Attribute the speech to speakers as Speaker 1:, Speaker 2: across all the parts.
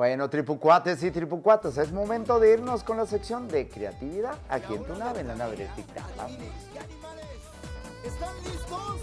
Speaker 1: Bueno, tripucuates y tripucuatas, es momento de irnos con la sección de creatividad aquí en tu nave, en la nave de TikTok. Vamos.
Speaker 2: ¿Están listos?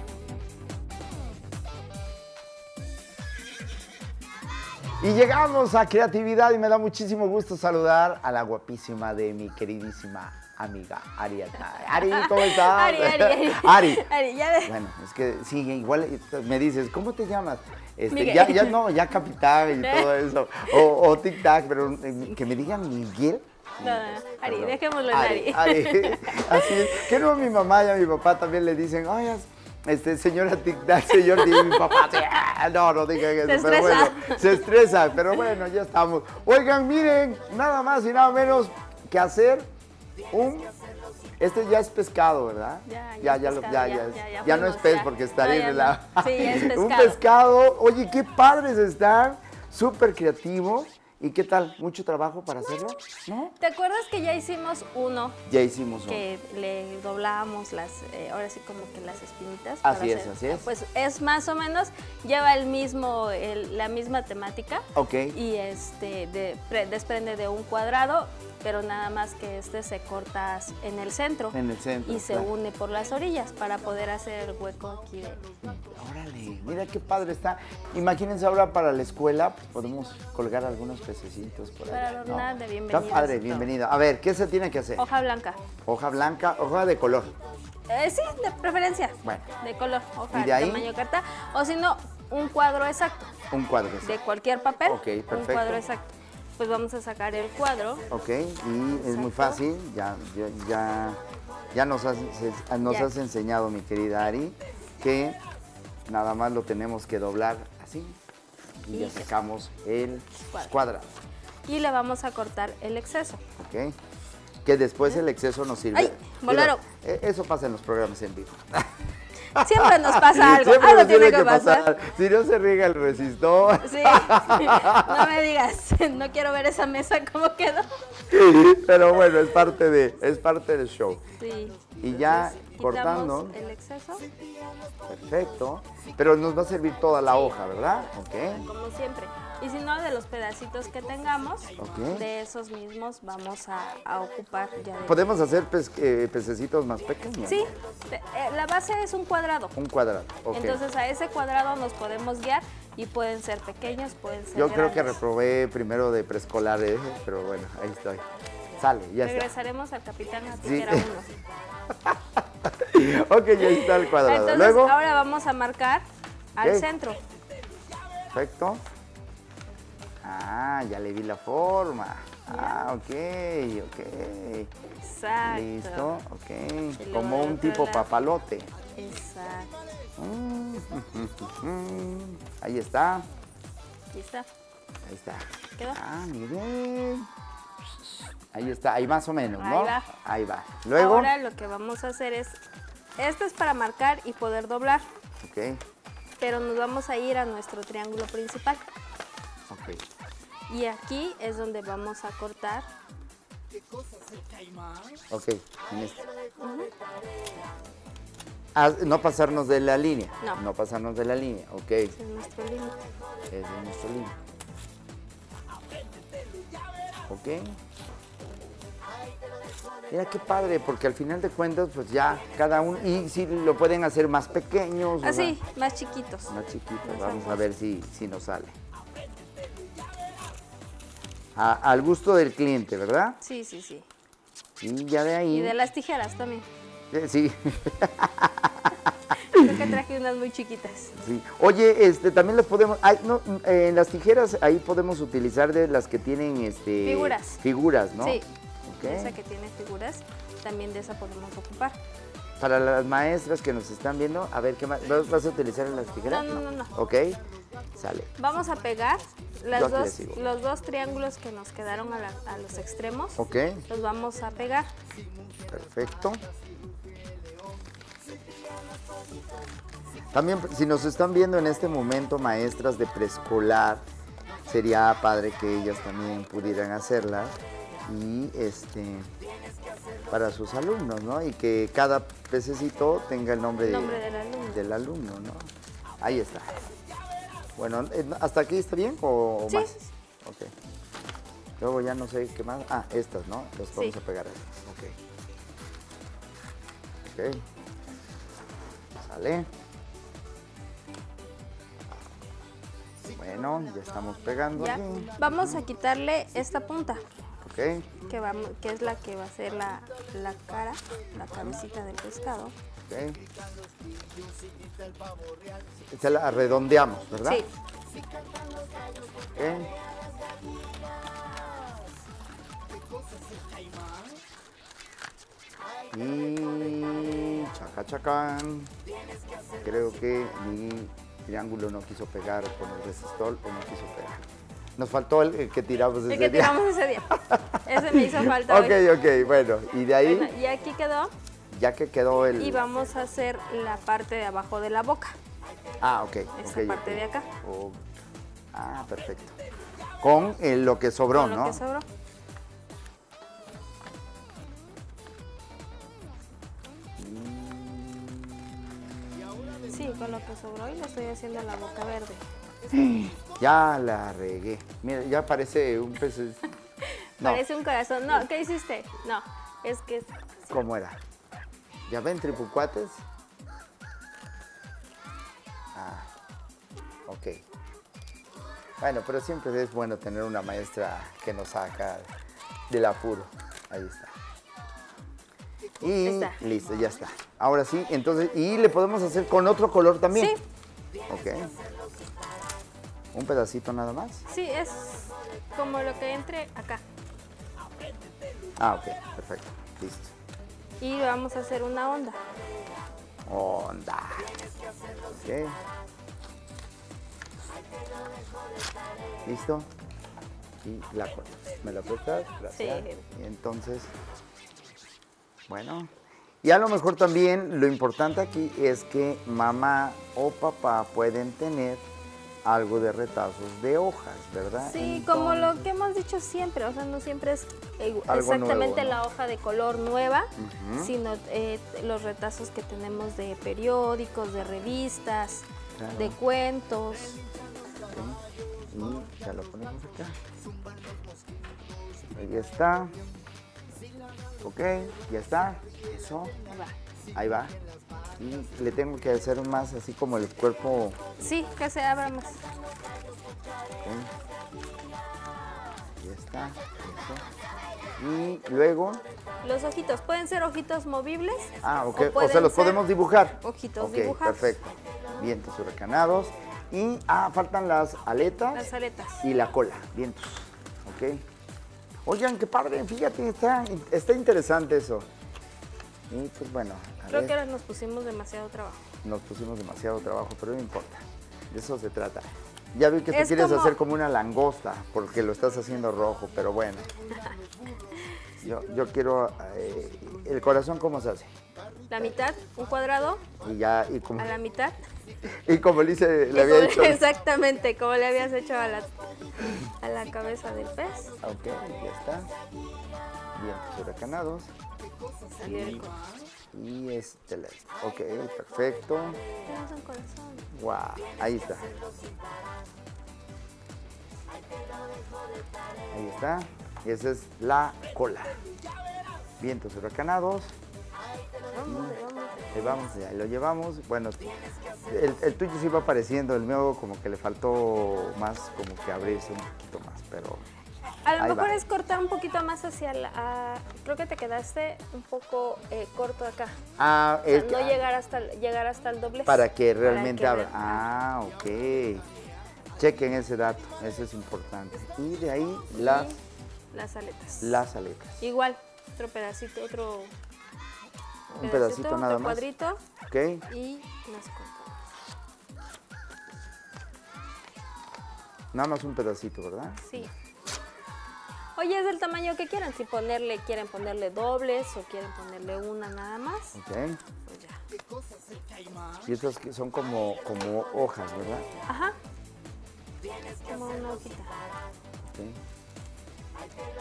Speaker 1: Y llegamos a creatividad y me da muchísimo gusto saludar a la guapísima de mi queridísima amiga Ariadna. Ari, ¿cómo estás? Ari.
Speaker 3: Ari, ya de...
Speaker 1: Bueno, es que sí, igual me dices, ¿cómo te llamas?
Speaker 3: Miguel.
Speaker 1: Ya capitán y todo eso. O tic-tac, pero que me digan Miguel.
Speaker 3: No, Ari, perdón. Dejémoslo en Ari.
Speaker 1: Así es. Que no, mi mamá y a mi papá también le dicen, ay, señora tic-tac, señor, y mi papá, no digan eso, pero bueno, se estresa, pero bueno, ya estamos. Oigan, miren, nada más y nada menos que hacer este ya es pescado, ¿verdad? Ya no es pez porque estaría en la...
Speaker 3: Sí, ya es pescado.
Speaker 1: Un pescado, oye, qué padres están, súper creativos. ¿Y qué tal? ¿Mucho trabajo para hacerlo? ¿No?
Speaker 3: ¿Te acuerdas que ya hicimos uno?
Speaker 1: Ya hicimos uno.
Speaker 3: Que le doblábamos ahora sí como que las espinitas.
Speaker 1: Así es.
Speaker 3: Pues es más o menos, lleva la misma temática.
Speaker 1: Ok.
Speaker 3: Y desprende de un cuadrado, pero nada más que se corta en el centro.
Speaker 1: En el centro,
Speaker 3: y se une por las orillas para poder hacer el hueco aquí de...
Speaker 1: Órale, mira qué padre está. Imagínense ahora para la escuela, pues podemos colgar algunos pececitos por ahí.
Speaker 3: Para adornar, ¿no? De bienvenida.
Speaker 1: Está padre, bienvenida. A ver, ¿qué se tiene que hacer?
Speaker 3: Hoja blanca.
Speaker 1: Hoja blanca, hoja de color.
Speaker 3: Sí, de preferencia.
Speaker 1: Bueno.
Speaker 3: De color, hoja
Speaker 1: ¿Y de ahí?
Speaker 3: tamaño carta. O si no, un cuadro exacto.
Speaker 1: Un cuadro exacto.
Speaker 3: De cualquier papel.
Speaker 1: Ok, perfecto.
Speaker 3: Un cuadro exacto. Pues vamos a sacar el cuadro.
Speaker 1: Ok, y es muy fácil, ya nos has enseñado, mi querida Ari, que nada más lo tenemos que doblar así y ya sacamos el cuadrado.
Speaker 3: Y le vamos a cortar el exceso.
Speaker 1: Ok, que después el exceso nos sirve.
Speaker 3: ¡Ay, bolero!
Speaker 1: Eso pasa en los programas en vivo.
Speaker 3: Siempre nos pasa algo,
Speaker 1: Siempre
Speaker 3: algo
Speaker 1: nos
Speaker 3: tiene que pasar.
Speaker 1: Si no se riega el resistor.
Speaker 3: Sí, no me digas, no quiero ver esa mesa cómo quedó.
Speaker 1: Pero bueno, es parte del show.
Speaker 3: Sí.
Speaker 1: Y ya cortando.
Speaker 3: El exceso.
Speaker 1: Perfecto. Pero nos va a servir toda la hoja, ¿verdad? Ok.
Speaker 3: Como siempre. Y si no, de los pedacitos que tengamos, de esos mismos vamos a ocupar ya.
Speaker 1: ¿Podemos hacer pececitos más pequeños?
Speaker 3: Sí, la base es un cuadrado.
Speaker 1: Un cuadrado, ok.
Speaker 3: Entonces a ese cuadrado nos podemos guiar y pueden ser pequeños, pueden ser
Speaker 1: Yo creo que
Speaker 3: grandes.
Speaker 1: reprobé primero de preescolar, pero bueno, ahí estoy. Sale, ya está.
Speaker 3: Regresaremos al capitán a ti
Speaker 1: Sí.
Speaker 3: que era uno.
Speaker 1: Ok, ya está el cuadrado.
Speaker 3: Entonces
Speaker 1: Luego,
Speaker 3: ahora vamos a marcar al centro.
Speaker 1: Perfecto. Ah, ya le vi la forma. Ah, ok.
Speaker 3: Exacto.
Speaker 1: Listo, ok. Como un tipo papalote.
Speaker 3: Exacto.
Speaker 1: Ahí está.
Speaker 3: ¿Listo?
Speaker 1: Ahí está.
Speaker 3: ¿Quedó?
Speaker 1: Ah, miren. Ahí está, ahí más o menos, ¿no?
Speaker 3: Ahí va.
Speaker 1: Ahí va. Luego.
Speaker 3: Ahora lo que vamos a hacer es, esto es para marcar y poder doblar.
Speaker 1: Ok.
Speaker 3: Pero nos vamos a ir a nuestro triángulo principal.
Speaker 1: Ok.
Speaker 3: Y aquí es donde vamos a cortar.
Speaker 1: Ok, en este. No pasarnos de la línea.
Speaker 3: No.
Speaker 1: No pasarnos de la línea, ok.
Speaker 3: Ese es nuestro límite.
Speaker 1: Ese es nuestro límite. Ok. Mira qué padre, porque al final de cuentas, pues ya cada uno, y si lo pueden hacer más pequeños.
Speaker 3: Así, más chiquitos.
Speaker 1: Más chiquitos, vamos a ver si nos sale. Al gusto del cliente, ¿verdad?
Speaker 3: Sí, sí, sí.
Speaker 1: Y ya de ahí.
Speaker 3: Y de las tijeras también.
Speaker 1: Sí.
Speaker 3: Creo que traje unas muy chiquitas.
Speaker 1: Sí. Oye, también las podemos, en las tijeras ahí podemos utilizar de las que tienen
Speaker 3: figuras.
Speaker 1: Figuras, ¿no?
Speaker 3: Sí.
Speaker 1: Okay.
Speaker 3: Esa que tiene figuras, también de esa podemos ocupar.
Speaker 1: Para las maestras que nos están viendo, a ver, ¿qué más? ¿Vas a utilizar en las tijeras?
Speaker 3: No.
Speaker 1: Ok, sale.
Speaker 3: Vamos a pegar los dos triángulos que nos quedaron a los extremos.
Speaker 1: Ok.
Speaker 3: Los vamos a pegar.
Speaker 1: Perfecto. También, si nos están viendo en este momento maestras de preescolar, sería padre que ellas también pudieran hacerlas y para sus alumnos, ¿no? Y que cada pececito tenga el nombre del alumno, ¿no? Ahí está. Bueno, ¿hasta aquí está bien o
Speaker 3: Sí.
Speaker 1: más? Ok. Luego ya no sé qué más. Ah, estas, ¿no? Las vamos a pegar ahí. Ok. Ok. Sale. Bueno, ya estamos pegando
Speaker 3: Ya.
Speaker 1: aquí.
Speaker 3: Vamos a quitarle esta punta,
Speaker 1: Ok.
Speaker 3: que es la que va a ser la cara, la cabecita del pescado.
Speaker 1: Ok. Esta la redondeamos, ¿verdad?
Speaker 3: Sí.
Speaker 1: Ok. Y chacachacán. Creo que mi triángulo no quiso pegar con el resistor o no quiso pegar. Nos faltó el que tiramos ese
Speaker 3: El que
Speaker 1: día.
Speaker 3: tiramos ese día. Ese me hizo falta hoy.
Speaker 1: Ok, bueno. Y de ahí,
Speaker 3: Bueno, y aquí quedó.
Speaker 1: ya que quedó el...
Speaker 3: Y vamos a hacer la parte de abajo de la boca.
Speaker 1: Ah, ok.
Speaker 3: Esta parte de acá.
Speaker 1: Oh. Ah, perfecto. Con lo que sobró,
Speaker 3: Con
Speaker 1: ¿no?
Speaker 3: lo que sobró. Sí, con lo que sobró y le estoy haciendo la boca verde.
Speaker 1: Ya la regué. Mira, ya parece un pez. No,
Speaker 3: Parece un corazón. No, ¿qué hiciste? No, es que...
Speaker 1: ¿cómo era? ¿Ya ven, tripucuates? Ah, ok. Bueno, pero siempre es bueno tener una maestra que nos saca del apuro. Ahí está. Y
Speaker 3: Está.
Speaker 1: listo, ya está. Ahora sí, entonces, y le podemos hacer con otro color también.
Speaker 3: Sí,
Speaker 1: Ok. Un pedacito nada más.
Speaker 3: sí, es como lo que entre acá.
Speaker 1: Ah, ok, perfecto. Listo.
Speaker 3: Y vamos a hacer una onda.
Speaker 1: Onda. Ok. ¿Listo? Y la cortas. ¿Me la prestas? Gracias.
Speaker 3: Sí.
Speaker 1: Y entonces, bueno. Y a lo mejor también lo importante aquí es que mamá o papá pueden tener algo de retazos de hojas, ¿verdad?
Speaker 3: Sí, como lo que hemos dicho siempre, o sea, no siempre es
Speaker 1: Algo
Speaker 3: exactamente
Speaker 1: nuevo, ¿no?
Speaker 3: la hoja de color nueva, sino los retazos que tenemos de periódicos, de revistas,
Speaker 1: Claro.
Speaker 3: de cuentos.
Speaker 1: Ok. Y ya lo ponemos acá. Ahí está. Ok, ya está. Eso.
Speaker 3: Ahí va.
Speaker 1: Ahí va. Y le tengo que hacer más así como el cuerpo.
Speaker 3: Sí, que se abra más.
Speaker 1: Ok. Ya está. Eso. Y luego.
Speaker 3: Los ojitos, pueden ser ojitos movibles.
Speaker 1: Ah, ok. O
Speaker 3: pueden
Speaker 1: sea, los
Speaker 3: ser
Speaker 1: podemos dibujar.
Speaker 3: Ojitos
Speaker 1: Ok,
Speaker 3: dibujados.
Speaker 1: perfecto. Vientos huracanados. Y, faltan las aletas.
Speaker 3: Las aletas.
Speaker 1: Y la cola. Vientos. Ok. Oigan, qué padre. Fíjate, está interesante eso. Y pues bueno.
Speaker 3: Creo que ahora nos pusimos demasiado trabajo.
Speaker 1: Nos pusimos demasiado trabajo, pero no importa. De eso se trata. Ya vi que tú
Speaker 3: Es
Speaker 1: quieres
Speaker 3: como-
Speaker 1: hacer como una langosta, porque lo estás haciendo rojo, pero bueno. Yo quiero... ¿el corazón cómo se hace?
Speaker 3: La mitad, un cuadrado,
Speaker 1: Y como,
Speaker 3: a la mitad.
Speaker 1: y como le había hecho...
Speaker 3: Exactamente, como le habías hecho a la cabeza del pez.
Speaker 1: Ok, ya está. Vientos huracanados.
Speaker 3: Salió el
Speaker 1: Y ok, perfecto.
Speaker 3: Tenemos un corazón.
Speaker 1: Wow, ahí está. Ahí está. Y esa es la cola. Vientos huracanados. Ahí lo llevamos. Bueno, el tuyo sí va apareciendo, el mío como que le faltó más, como que abrirse un poquito más, pero...
Speaker 3: A lo
Speaker 1: ahí
Speaker 3: mejor
Speaker 1: va.
Speaker 3: es cortar un poquito más hacia creo que te quedaste un poco corto acá.
Speaker 1: Ah,
Speaker 3: O sea,
Speaker 1: es que-
Speaker 3: no llegar hasta el doblez.
Speaker 1: para que realmente abra.
Speaker 3: real-
Speaker 1: Ah, ok. Chequen ese dato, eso es importante. Y de ahí las
Speaker 3: Las aletas.
Speaker 1: aletas.
Speaker 3: Igual, otro pedacito, otro
Speaker 1: Un pedacito nada
Speaker 3: otro
Speaker 1: más.
Speaker 3: cuadrito
Speaker 1: Ok.
Speaker 3: y las cortamos.
Speaker 1: Nada más un pedacito, ¿verdad?
Speaker 3: Sí. Oye, es del tamaño que quieran. Si quieren ponerle dobles o quieren ponerle una nada más,
Speaker 1: Ok.
Speaker 3: pues ya.
Speaker 1: Y estas que son como hojas, ¿verdad?
Speaker 3: Ajá. Como una hojita.
Speaker 1: Ok.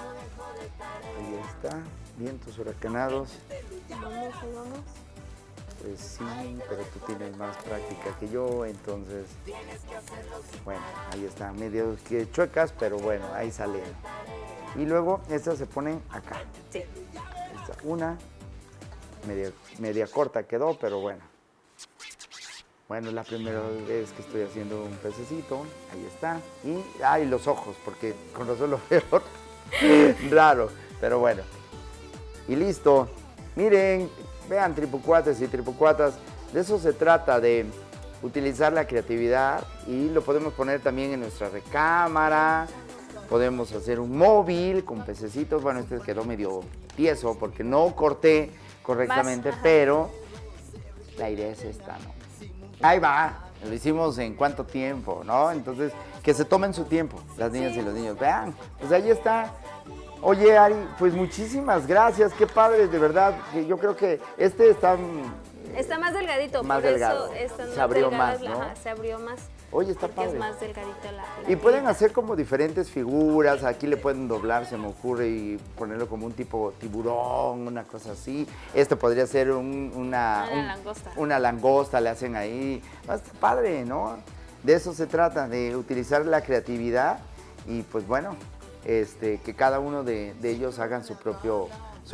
Speaker 1: Ahí está. Vientos huracanados.
Speaker 3: Vamos, ahí vamos.
Speaker 1: Sí, pero tú tienes más práctica que yo, entonces, bueno, ahí está, medio que chuecas, pero bueno, ahí sale. Y luego estas se ponen acá.
Speaker 3: Sí.
Speaker 1: Esta, una, media corta quedó, pero bueno. Bueno, es la primera vez que estoy haciendo un pececito, ahí está. Y, los ojos, porque con razón lo veo raro, pero bueno. Y listo. Miren, vean, tripucuates y tripucuatas, de eso se trata, de utilizar la creatividad y lo podemos poner también en nuestra recámara, podemos hacer un móvil con pececitos. Bueno, este quedó medio tieso porque no corté correctamente, pero la idea es esta, ¿no? Ahí va, lo hicimos en cuánto tiempo, ¿no? Entonces, que se tomen su tiempo, las niñas y los niños. Vean, pues ahí está. Oye, Ari, pues muchísimas gracias, qué padre, de verdad. Yo creo que este está
Speaker 3: más delgadito,
Speaker 1: más
Speaker 3: por
Speaker 1: delgado.
Speaker 3: eso están
Speaker 1: Se abrió
Speaker 3: delgadas,
Speaker 1: más, ¿no?
Speaker 3: Ajá, se abrió más.
Speaker 1: Oye, está
Speaker 3: porque
Speaker 1: padre.
Speaker 3: es más delgadito la
Speaker 1: Y pueden
Speaker 3: pieza.
Speaker 1: hacer como diferentes figuras, aquí le pueden doblar, se me ocurre, y ponerlo como un tipo tiburón, una cosa así. Esto podría ser una
Speaker 3: langosta.
Speaker 1: Una langosta, le hacen ahí. Está padre, ¿no? De eso se trata, de utilizar la creatividad y pues bueno, que cada uno de ellos hagan su propio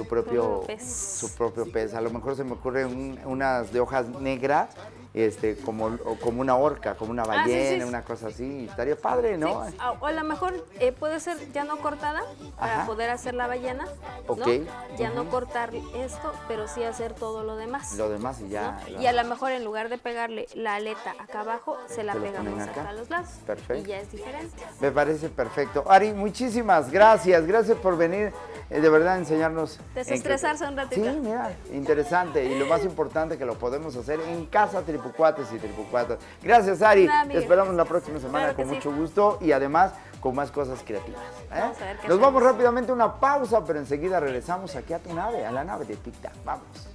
Speaker 1: pez. A lo mejor se me ocurren unas de hojas negras, como una orca, como una ballena, una cosa así. Estaría padre, ¿no?
Speaker 3: Sí. O a lo mejor puede ser ya no cortada para poder hacer la ballena, ¿no?
Speaker 1: Ok.
Speaker 3: Ya no cortar esto, pero sí hacer todo lo demás.
Speaker 1: Lo demás y ya.
Speaker 3: ¿no? Y a lo mejor en lugar de pegarle la aleta acá abajo, se la pegamos acá a los lados.
Speaker 1: Perfecto.
Speaker 3: Y ya es diferente.
Speaker 1: Me parece perfecto. Ari, muchísimas gracias. Gracias por venir, de verdad, a enseñarnos.
Speaker 3: Desestresarse un ratito.
Speaker 1: Sí, mira, interesante. Y lo más importante, que lo podemos hacer en casa, tripucuates y tripucuatas. Gracias, Ari. Te esperamos la próxima semana con mucho gusto y además con más cosas creativas.
Speaker 3: Vamos a ver qué
Speaker 1: Nos vamos rápidamente a una pausa, pero enseguida regresamos aquí a tu nave, a la nave de Tic Tac. Vamos.